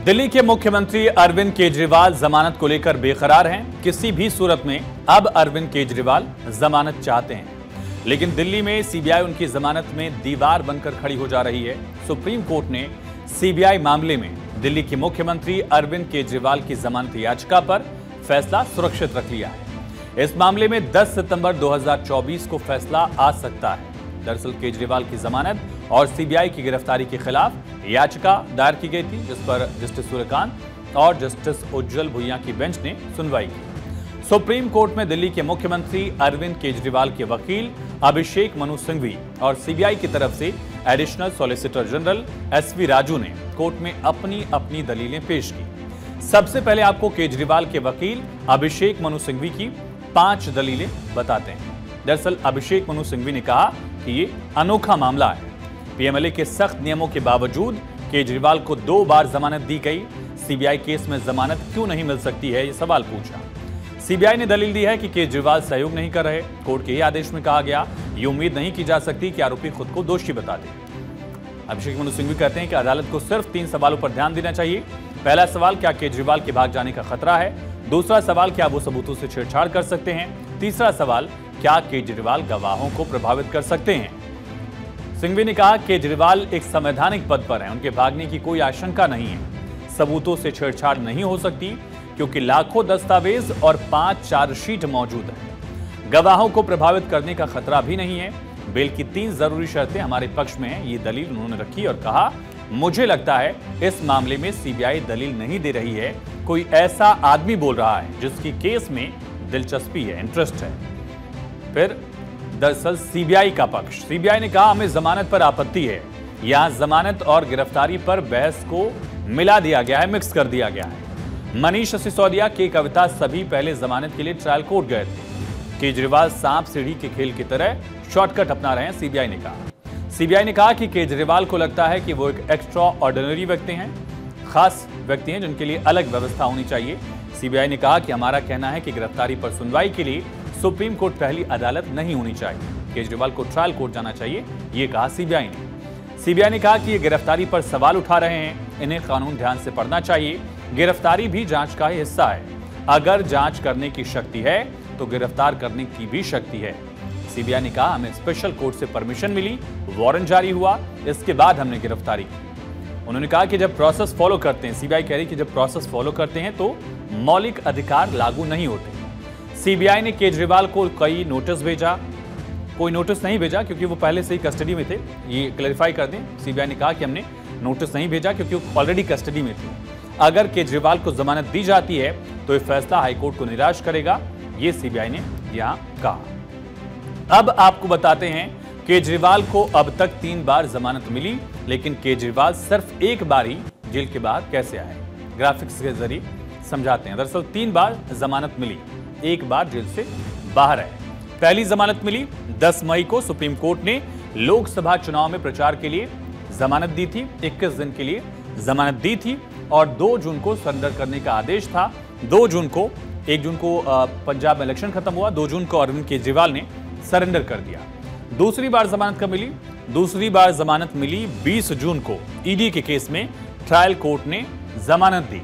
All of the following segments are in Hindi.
दिल्ली के मुख्यमंत्री अरविंद केजरीवाल जमानत को लेकर बेकरार हैं। किसी भी सूरत में अब अरविंद केजरीवाल जमानत चाहते हैं, लेकिन दिल्ली में सीबीआई उनकी जमानत में दीवार बनकर खड़ी हो जा रही है। सुप्रीम कोर्ट ने सीबीआई मामले में दिल्ली के मुख्यमंत्री अरविंद केजरीवाल की जमानत याचिका पर फैसला सुरक्षित रख लिया है। इस मामले में 10 सितंबर 2024 को फैसला आ सकता है। दरअसल केजरीवाल की जमानत और सीबीआई की गिरफ्तारी के खिलाफ याचिका दायर की गई थी, जिस पर जस्टिस सूर्यकांत और जस्टिस उज्जवल भुइयां की बेंच ने सुनवाई की। सुप्रीम कोर्ट में दिल्ली के मुख्यमंत्री अरविंद केजरीवाल के वकील अभिषेक मनु सिंघवी और सीबीआई की तरफ से additional solicitor general S V Raju ने कोर्ट में अपनी अपनी दलीलें पेश की। सबसे पहले आपको केजरीवाल के वकील अभिषेक मनु सिंघवी की 5 दलीलें बताते हैं। दरअसल अभिषेक मनु सिंघवी ने कहा कि ये अनोखा मामला है। पीएमएलए के सख्त नियमों के बावजूद केजरीवाल को 2 बार जमानत दी गई। सीबीआई केस में जमानत क्यों नहीं मिल सकती है, ये सवाल पूछा। सीबीआई ने दलील दी है कि केजरीवाल सहयोग नहीं कर रहे। कोर्ट के आदेश में कहा गया, ये उम्मीद नहीं की जा सकती कि आरोपी खुद को दोषी बता दे। अभिषेक मनु सिंघवी कहते हैं कि अदालत को सिर्फ 3 सवालों पर ध्यान देना चाहिए। पहला सवाल, क्या केजरीवाल के भाग जाने का खतरा है? दूसरा सवाल, क्या वो सबूतों से छेड़छाड़ कर सकते हैं? तीसरा सवाल, क्या केजरीवाल गवाहों को प्रभावित कर सकते हैं? सिंघवी ने कहा, केजरीवाल एक संवैधानिक पद पर हैं, उनके भागने की कोई आशंका नहीं है। सबूतों से छेड़छाड़ नहीं हो सकती क्योंकि लाखों दस्तावेज और 5 चार्जशीट मौजूद है। गवाहों को प्रभावित करने का खतरा भी नहीं है। बेल की 3 जरूरी शर्तें हमारे पक्ष में हैं, ये दलील उन्होंने रखी और कहा, मुझे लगता है इस मामले में सीबीआई दलील नहीं दे रही है। कोई ऐसा आदमी बोल रहा है जिसकी केस में दिलचस्पी है, इंटरेस्ट है। फिर दरअसल सीबीआई का पक्ष, सीबीआई ने कहा, हमें जमानत पर आपत्ति है। यहां जमानत और गिरफ्तारी पर बहस को मिला दिया गया है, मिक्स कर दिया गया है। मनीष सिसोदिया के कविता सभी पहले जमानत के लिए ट्रायल कोर्ट गए थे। केजरीवाल सांप सीढ़ी के खेल की तरह शॉर्टकट अपना रहे हैं, सीबीआई ने कहा। सीबीआई ने कहा कि केजरीवाल को लगता है कि वो एक एक्स्ट्रा ऑर्डिनरी व्यक्ति हैं, खास व्यक्ति हैं जिनके लिए अलग व्यवस्था होनी चाहिए। सीबीआई ने कहा कि हमारा कहना है कि गिरफ्तारी पर सुनवाई के लिए सुप्रीम कोर्ट पहली अदालत नहीं होनी चाहिए, केजरीवाल को ट्रायल कोर्ट जाना चाहिए, ये कहा सीबीआई ने। सीबीआई ने कहा कि ये गिरफ्तारी पर सवाल उठा रहे हैं, इन्हें कानून ध्यान से पढ़ना चाहिए। गिरफ्तारी भी जांच का हिस्सा है। अगर जांच करने की शक्ति है तो गिरफ्तार करने की भी शक्ति है। सीबीआई ने कहा, हमें स्पेशल कोर्ट से परमिशन मिली, वारंट जारी हुआ, इसके बाद हमने गिरफ्तारी की। उन्होंने कहा कि जब प्रोसेस फॉलो करते हैं, सीबीआई कह रही कि जब प्रोसेस फॉलो करते हैं तो मौलिक अधिकार लागू नहीं होते। सीबीआई ने केजरीवाल को कई नोटिस भेजा, कोई नोटिस नहीं भेजा क्योंकि वो पहले से ही कस्टडी में थे। ये क्लैरिफाई कर दें, सीबीआई ने कहा कि हमने नोटिस नहीं भेजा क्योंकि वो ऑलरेडी कस्टडी में थे। अगर केजरीवाल को जमानत दी जाती है तो ये फैसला हाईकोर्ट को निराश करेगा, ये सीबीआई ने यहां कहा। अब आपको बताते हैं, केजरीवाल को अब तक 3 बार जमानत मिली, लेकिन केजरीवाल सिर्फ 1 बार ही जेल के बाहर कैसे आए, ग्राफिक्स के जरिए समझाते हैं। दरअसल 3 बार जमानत मिली, 1 बार जेल से बाहर आए। पहली जमानत मिली 10 मई को। सुप्रीम कोर्ट ने लोकसभा चुनाव में प्रचार के लिए जमानत दी थी, 21 दिन के लिए जमानत दी थी और 2 जून को सरेंडर करने का आदेश था। 1 जून को पंजाब में इलेक्शन खत्म हुआ, 2 जून को अरविंद केजरीवाल ने सरेंडर कर दिया। दूसरी बार जमानत कब मिली? दूसरी बार जमानत मिली 20 जून को। ईडी के केस में ट्रायल कोर्ट ने जमानत दी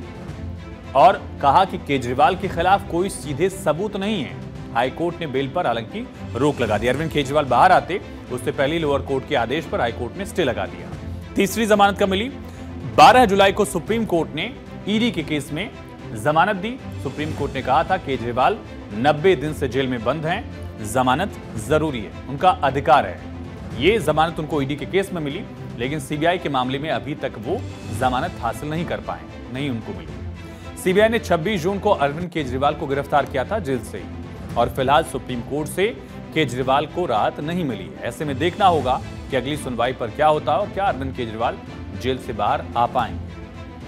और कहा कि केजरीवाल के खिलाफ कोई सीधे सबूत नहीं है। हाईकोर्ट ने बेल पर हालांकि रोक लगा दी। अरविंद केजरीवाल बाहर आते उससे पहले लोअर कोर्ट के आदेश पर हाईकोर्ट ने स्टे लगा दिया। तीसरी जमानत कब मिली? 12 जुलाई को सुप्रीम कोर्ट ने ईडी के केस में जमानत दी। सुप्रीम कोर्ट ने कहा था केजरीवाल 90 दिन से जेल में बंद हैं, जमानत जरूरी है, उनका अधिकार है। ये जमानत उनको ईडी के केस में मिली, लेकिन सीबीआई के मामले में अभी तक वो जमानत हासिल नहीं कर पाए, नहीं उनको मिली। सीबीआई ने 26 जून को अरविंद केजरीवाल को गिरफ्तार किया था जेल से, और फिलहाल सुप्रीम कोर्ट से केजरीवाल को राहत नहीं मिली। ऐसे में देखना होगा कि अगली सुनवाई पर क्या होता है और क्या अरविंद केजरीवाल जेल से बाहर आ पाएंगे।